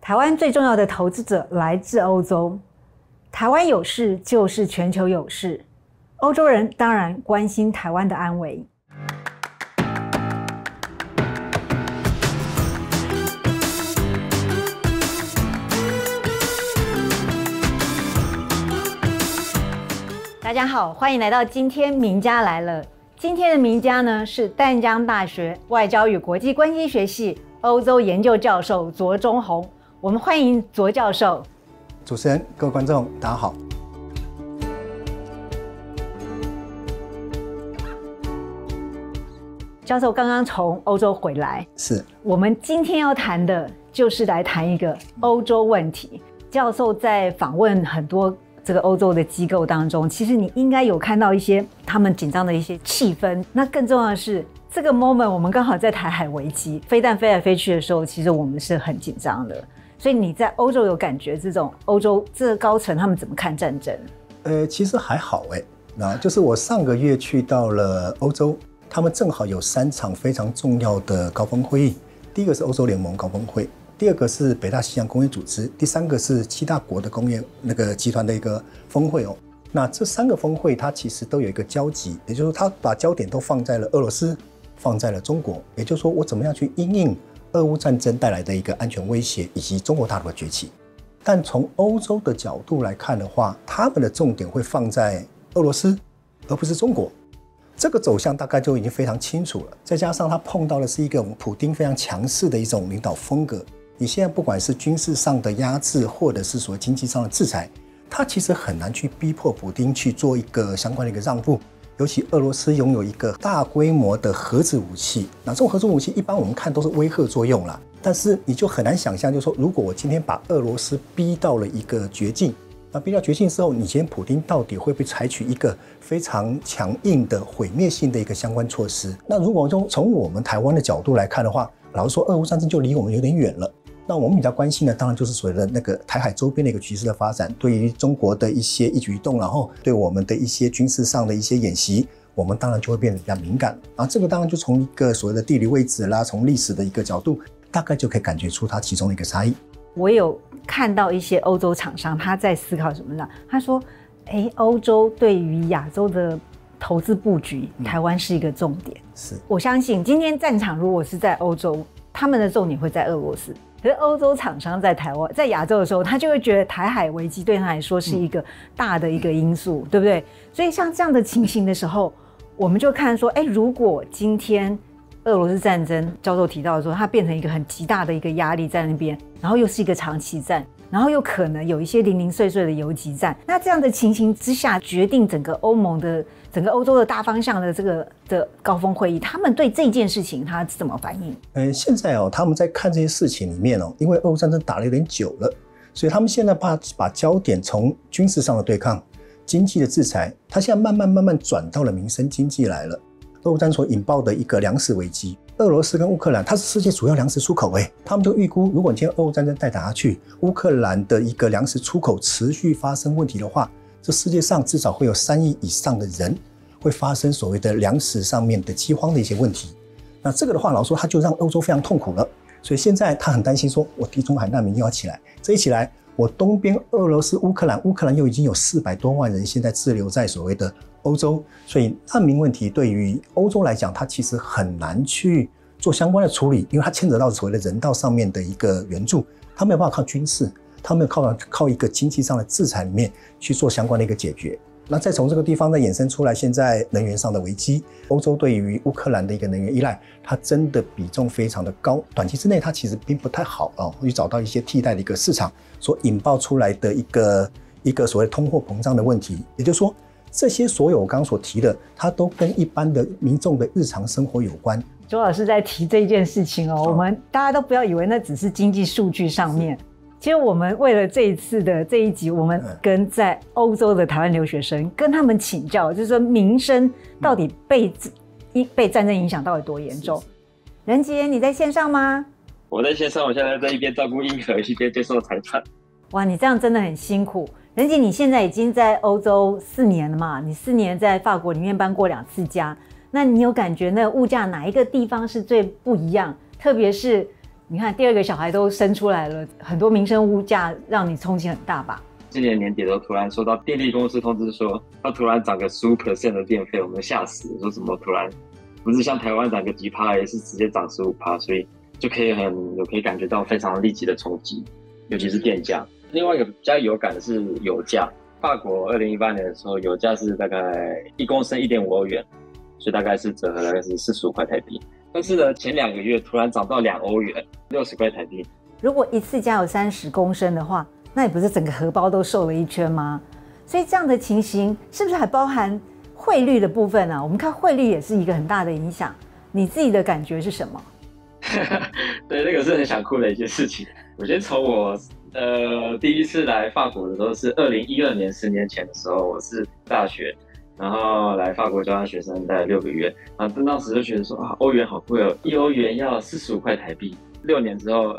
台湾最重要的投资者来自欧洲，台湾有事就是全球有事，欧洲人当然关心台湾的安危。大家好，欢迎来到今天名家来了。今天的名家呢是淡江大学外交与国际关系学系欧洲研究教授卓中宏。我们欢迎卓教授。 主持人、各位观众，大家好。 教授刚刚从欧洲回来， 是我们今天要谈的就是来谈一个欧洲问题。教授在访问很多这个欧洲的机构当中，其实你应该有看到一些他们紧张的一些气氛。那更重要的是，这个 moment 我们刚好在台海危机，飞弹飞来飞去的时候，其实我们是很紧张的。所以你在欧洲有感觉这种欧洲这个高层他们怎么看战争？ 其实还好那就是我上个月去到了欧洲，他们正好有3场非常重要的高峰会议。第一个是欧洲联盟高峰会，第二个是北大西洋公约组织，第三个是7大国的工业集团的一个峰会那这3个峰会它其实都有一个交集，也就是说它把焦点都放在了俄罗斯，放在了中国，也就是说我怎么样去因应俄乌战争带来的一个安全威胁，以及中国大陆的崛起。但从欧洲的角度来看的话，他们的重点会放在俄罗斯，而不是中国。这个走向大概就已经非常清楚了。再加上他碰到的是一个普丁非常强势的一种领导风格。你现在不管是军事上的压制，或者是所谓经济上的制裁，他其实很难去逼迫普丁去做一个相关的一个让步。尤其俄罗斯拥有一个大规模的核子武器，那这种核子武器一般我们看都是威吓作用啦，但是你就很难想象，就是说如果我今天把俄罗斯逼到了一个绝境，那逼到绝境之后，你今天普丁到底会不会采取一个非常强硬的毁灭性的一个相关措施？那如果从我们台湾的角度来看的话，老实说，俄乌战争就离我们有点远了。那我们比较关心的当然就是所谓的那个台海周边的一个局势的发展，对于中国的一些一举一动，然后对我们的一些军事上的一些演习，我们当然就会变得比较敏感。然后这个当然就从一个所谓的地理位置啦，从历史的一个角度，大概就可以感觉出它其中的一个差异。 我有看到一些欧洲厂商他在思考什么呢？他说欧洲对于亚洲的投资布局，台湾是一个重点。 是， 我相信今天战场如果是在欧洲，他们的重点会在俄罗斯。可是欧洲厂商在台湾、在亚洲的时候，他就会觉得台海危机对他来说是一个大的一个因素，对不对？所以像这样的情形的时候，我们就看说，如果今天俄罗斯战争，教授提到的说，它变成一个很极大的一个压力在那边，然后又是一个长期战，然后又可能有一些零零碎碎的游击战，那这样的情形之下，决定整个欧盟的、整个欧洲的大方向的这个的高峰会议，他们对这件事情他怎么反应？ 现在他们在看这些事情里面因为俄乌战争打了有点久了，所以他们现在把焦点从军事上的对抗、经济的制裁，他现在慢慢转到了民生经济来了。俄乌战争所引爆的一个粮食危机，俄罗斯跟乌克兰，它是世界主要粮食出口他们就预估，如果今天俄乌战争再打下去，乌克兰的一个粮食出口持续发生问题的话，这世界上至少会有3亿以上的人会发生所谓的粮食上面的饥荒的一些问题。那这个的话，老实说，它就让欧洲非常痛苦了。所以现在他很担心说，我地中海难民又要起来，这一起来，我东边俄罗斯、乌克兰又已经有400多万人现在滞留在所谓的欧洲，所以难民问题对于欧洲来讲，它其实很难去做相关的处理，因为它牵扯到所谓的人道上面的一个援助，它没有办法靠军事，它没有靠一个经济上的制裁里面去做相关的一个解决。那再从这个地方再衍生出来，现在能源上的危机，欧洲对于乌克兰的一个能源依赖，它真的比重非常的高，短期之内它其实并不太好会找到一些替代的一个市场，所引爆出来的一个所谓通货膨胀的问题。也就是说，这些所有我刚刚所提的，它都跟一般的民众的日常生活有关。 周老师在提这件事情我们大家都不要以为那只是经济数据上面。其实我们为了这一次的这一集，我们跟在欧洲的台湾留学生跟他们请教，就是说民生到底被战争影响到底多严重。任杰，你在线上吗？ 我在线上，我现在在一边照顾婴儿，一边接受采访。 哇，你这样真的很辛苦。任杰，你现在已经在欧洲4年了嘛？你4年在法国里面搬过2次家，那你有感觉那物价哪一个地方是最不一样？特别是你看第二个小孩都生出来了，很多民生物价让你冲击很大吧？ 今年年底都突然收到电力公司通知说，要突然涨个15% 的电费，我们吓死了，说什么突然不是像台湾涨个几%，也是直接涨15%，所以就可以感觉到非常立即的冲击，尤其是电价。另外一个比较有感的是油价，法国2018年的时候，油价是大概1公升1.5欧元，所以大概是折合大概是45块台币。但是呢，前2个月突然涨到2欧元，60块台币。 如果一次加有30公升的话，那也不是整个荷包都瘦了一圈吗？所以这样的情形是不是还包含汇率的部分啊？我们看汇率也是一个很大的影响，你自己的感觉是什么？ 对，那个是很想哭的一件事情。我先从我第一次来法国的时候是2012年，10年前的时候，我是大学，然后来法国交换学生大概6个月，然后当时就觉得说啊，欧元好贵哦，1欧元要45块台币。6年之后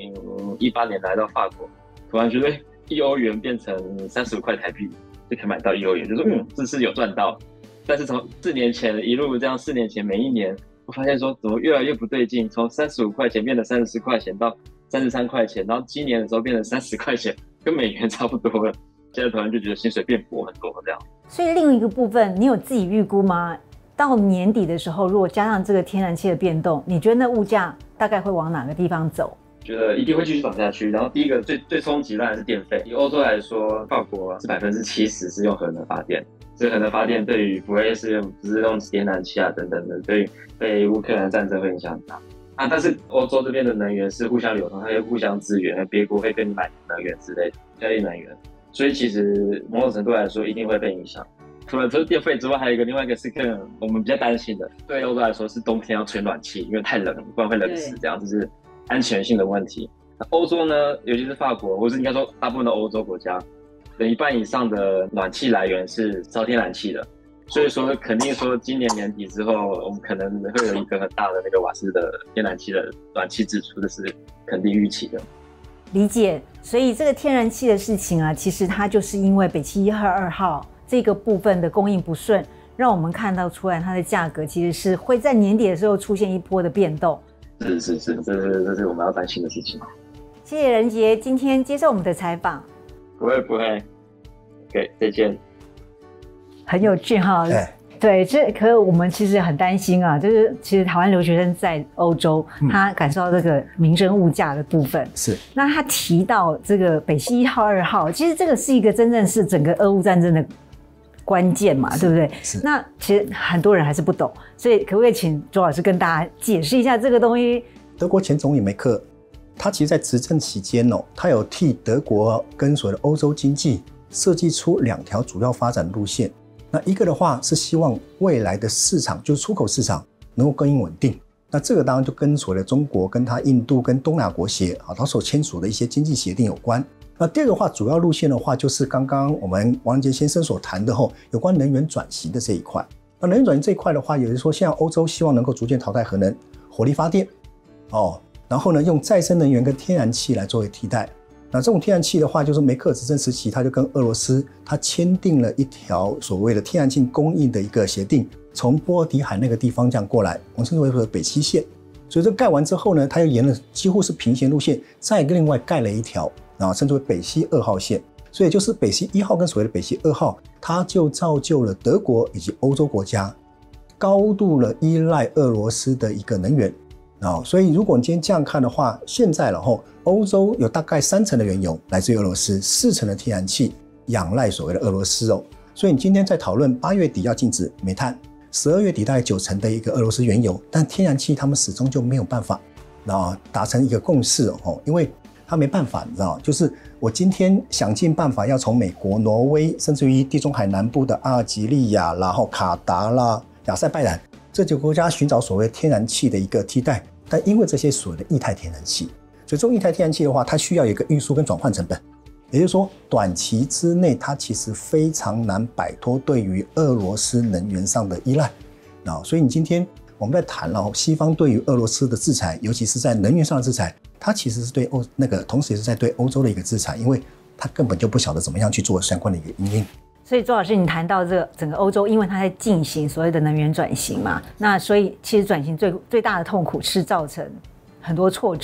，2018年来到法国，突然觉得1欧元变成35块台币就可以买到1欧元，就说这是有赚到。但是从4年前一路这样，4年前每一年，我发现说怎么越来越不对劲，从35块钱变成34块钱到33块钱，然后今年的时候变成30块钱，跟美元差不多了。现在突然就觉得薪水变薄很多这样。 所以另一个部分，你有自己预估吗？到年底的时候，如果加上这个天然气的变动，你觉得那物价大概会往哪个地方走？ 觉得一定会继续涨下去。然后第一个最冲击当然是电费。以欧洲来说，法国是70%是用核能发电，所以核能发电对于不会是用天然气啊等等的，对乌克兰战争会影响很大。但是欧洲这边的能源是互相流通，它会互相支援，别国会跟你买能源之类的交易能源，所以其实某种程度来说一定会被影响。除了电费之外，还有另外一个是更我们比较担心的，对欧洲来说是冬天要吹暖气，因为太冷，不然会冷死，这样就是安全性的问题。欧洲呢，尤其是法国，或是应该说大部分的欧洲国家，有1半以上的暖气来源是烧天然气的，所以说肯定说今年年底之后，我们可能会有一个很大的那个瓦斯的天然气的暖气支出，这是肯定预期的。 理解。所以这个天然气的事情啊，其实它就是因为北溪1号、2号这个部分的供应不顺，让我们看到出来它的价格其实是会在年底的时候出现一波的变动。 是，这是我们要担心的事情。 谢谢仁杰今天接受我们的采访。 不会 OK， 再见。 很有趣哈。对，可是我们其实很担心啊，就是其实台湾留学生在欧洲，他感受到这个民生物价的部分。 是。那他提到这个北溪1号、2号，其实这个是一个真正是整个俄乌战争的关键嘛，对不对？ 是。 那其实很多人还是不懂，所以可不可以请周老师跟大家解释一下这个东西？ 德国前总理梅克，他其实在执政期间他有替德国跟所谓的欧洲经济设计出2条主要发展路线。那一个的话是希望未来的市场，就是出口市场能够供应稳定。那这个当然就跟所谓的中国、跟它印度、跟东亚国协它所签署的一些经济协定有关。那第二个话，主要路线的话，就是刚刚我们王仁杰先生所谈的有关能源转型的这一块。那能源转型这一块的话，也就是说，现在欧洲希望能够逐渐淘汰核能、火力发电，然后呢，用再生能源跟天然气来作为替代。那这种天然气的话，就是梅克尔执政时期，他就跟俄罗斯他签订了一条所谓的天然气供应的一个协定，从波罗的海那个地方这样过来，我们称之为北溪线。所以这盖完之后呢，他又沿了几乎是平行路线，再另外盖了一条，然后称之为北溪2号线。所以就是北溪1号跟所谓的北溪2号，它就造就了德国以及欧洲国家高度了依赖俄罗斯的一个能源。所以如果你今天这样看的话，现在欧洲有大概30%的原油来自于俄罗斯，40%的天然气仰赖所谓的俄罗斯所以你今天在讨论8月底要禁止煤炭，12月底大概90%的一个俄罗斯原油，但天然气他们始终就没有办法达成一个共识因为他没办法，你知道，就是我今天想尽办法要从美国、挪威，甚至于地中海南部的阿尔及利亚，然后卡达啦、亚塞拜然这几个国家寻找所谓天然气的一个替代，但因为这些所谓的液态天然气，所以这种液态天然气的话，它需要有一个运输跟转换成本，也就是说短期之内它其实非常难摆脱对于俄罗斯能源上的依赖。所以你今天我们在谈西方对于俄罗斯的制裁，尤其是在能源上的制裁，它其实是对同时也是在对欧洲的一个制裁，因为它根本就不晓得怎么样去做相关的一个因应。 所以周老师，你谈到这个整个欧洲，因为它在进行所谓的能源转型嘛，那所以其实转型最大的痛苦是造成很多错置。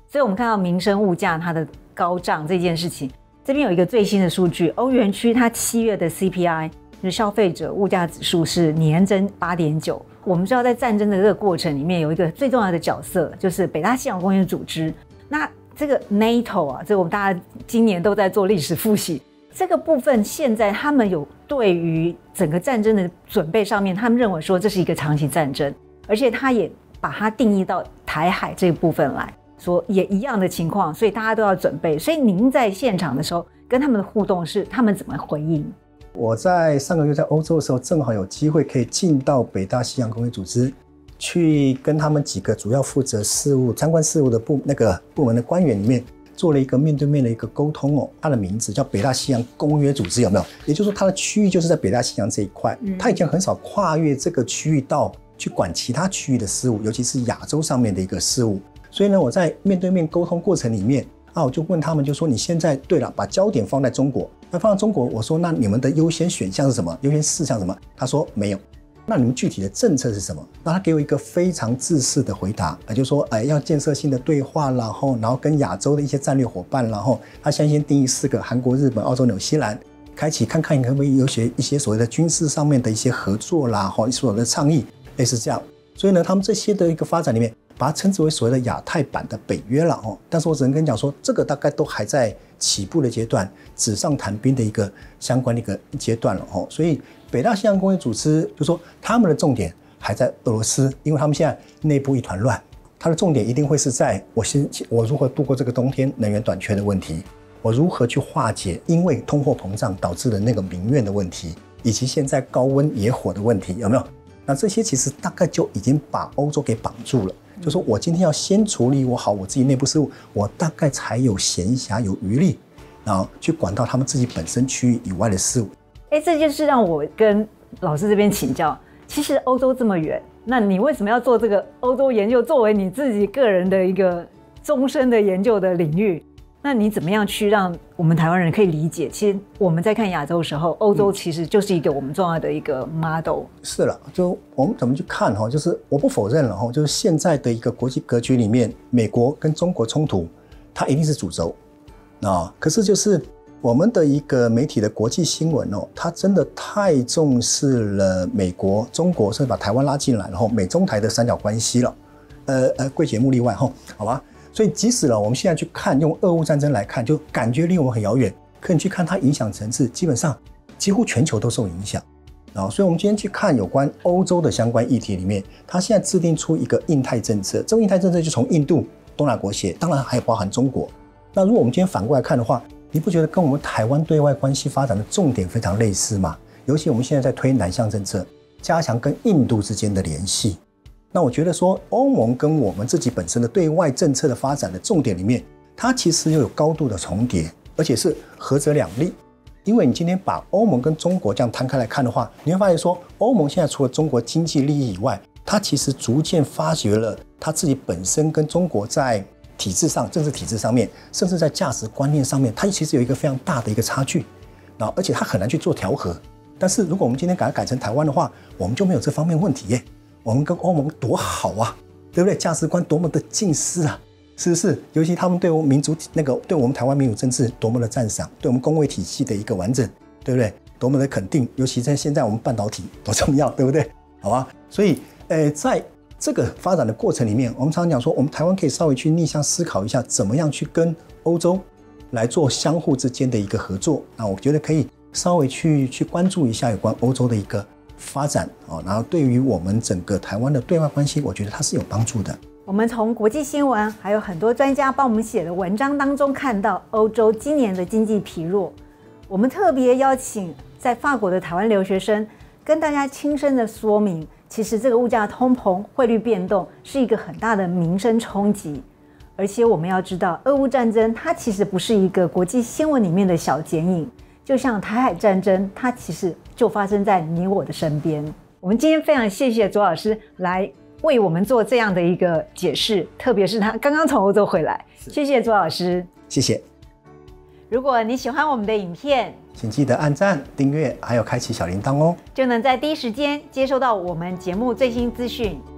所以我们看到民生物价它的高涨这件事情，这边有一个最新的数据，欧元区它7月的 CPI 就是消费者物价指数是年增 8.9%。我们知道在战争的这个过程里面有一个最重要的角色，就是北大西洋公约组织。那这个 NATO 啊，这个我们大家今年都在做历史复习，这个部分现在他们有对于整个战争的准备上面，他们认为说这是一个长期战争，而且他也把它定义到台海这部分来说也一样的情况，所以大家都要准备。所以您在现场的时候跟他们的互动是他们怎么回应？ 我在上个月在欧洲的时候，正好有机会可以进到北大西洋公约组织，去跟他们几个主要负责事务、相关事务的部门的官员里面做了一个面对面的一个沟通哦。它的名字叫北大西洋公约组织，有没有？也就是说，它的区域就是在北大西洋这一块，它已经很少跨越这个区域到去管其他区域的事务，尤其是亚洲上面的一个事务。所以呢，我在面对面沟通过程里面我就问他们，就说你现在对了，把焦点放在中国。那放在中国，我说那你们的优先选项是什么？优先事项是什么？他说没有。那你们具体的政策是什么？那他给我一个非常自私的回答，就说要建设性的对话，然后跟亚洲的一些战略伙伴，然后他先定义4个：韩国、日本、澳洲、纽西兰，开启看看可不可以有一些所谓的军事上面的一些合作啦，所有的倡议类似这样。所以呢，他们这些的一个发展里面，把它称之为所谓的亚太版的北约了但是我只能跟你讲说，这个大概都还在起步的阶段，纸上谈兵的一个相关的一个阶段了所以北大西洋公约组织就说他们的重点还在俄罗斯，因为他们现在内部一团乱，它的重点一定会是在我如何度过这个冬天能源短缺的问题，我如何去化解因为通货膨胀导致的那个民怨的问题，以及现在高温野火的问题，有没有？那这些其实大概就已经把欧洲给绑住了。就说我今天要先处理好我自己内部事务，我大概才有闲暇有余力，然后去管到他们自己本身区域以外的事务。 这就是让我跟老师这边请教，其实欧洲这么远，那你为什么要做这个欧洲研究作为你自己个人的一个终身的研究的领域？那你怎么样去让我们台湾人可以理解，其实我们在看亚洲的时候，欧洲其实就是一个我们重要的一个 model。 是了，就我们怎么去看就是我不否认了就是现在的一个国际格局里面，美国跟中国冲突，它一定是主轴可是就是我们的一个媒体的国际新闻它真的太重视了美国、中国，甚至把台湾拉进来，然后美中台的三角关系了。贵节目例外好吧。所以即使我们现在去看，用俄乌战争来看，就感觉离我们很遥远。可你去看它影响层次，基本上几乎全球都受影响。所以我们今天去看有关欧洲的相关议题里面，它现在制定出一个印太政策。这个印太政策就从印度、东南亚国协，当然还包含中国。那如果我们今天反过来看的话，你不觉得跟我们台湾对外关系发展的重点非常类似吗？尤其我们现在在推南向政策，加强跟印度之间的联系。那我觉得说，欧盟跟我们自己本身的对外政策的发展的重点里面，它其实又有高度的重叠，而且是合则两利。因为你今天把欧盟跟中国这样摊开来看的话，你会发现说，欧盟现在除了中国经济利益以外，它其实逐渐发掘了它自己本身跟中国在体制上、政治体制上面，甚至在价值观念上面，它其实有一个非常大的一个差距，而且它很难去做调和。但是如果我们今天把它改成台湾的话，我们就没有这方面问题耶。我们跟欧盟多好啊，对不对？价值观多么的近似啊，是不是？尤其他们对我们民主对我们台湾民主政治多么的赞赏，对我们公卫体系的一个完整，对不对？多么的肯定，尤其在现在我们半导体多重要，对不对？好吧，所以在这个发展的过程里面，我们常常讲说，我们台湾可以稍微去逆向思考一下，怎么样去跟欧洲来做相互之间的一个合作。那我觉得可以稍微去关注一下有关欧洲的一个发展然后对于我们整个台湾的对外关系，我觉得它是有帮助的。 我们从国际新闻还有很多专家帮我们写的文章当中看到，欧洲今年的经济疲弱。我们特别邀请在法国的台湾留学生跟大家亲身的说明，其实这个物价通膨、汇率变动是一个很大的民生冲击。而且我们要知道，俄乌战争它其实不是一个国际新闻里面的小剪影，就像台海战争，它其实就发生在你我的身边。我们今天非常谢谢卓老师来为我们做这样的一个解释，特别是他刚刚从欧洲回来，谢谢卓老师。 谢谢。 如果你喜欢我们的影片， 请记得按赞、订阅，还有开启小铃铛哦， 就能在第一时间接收到我们节目最新资讯。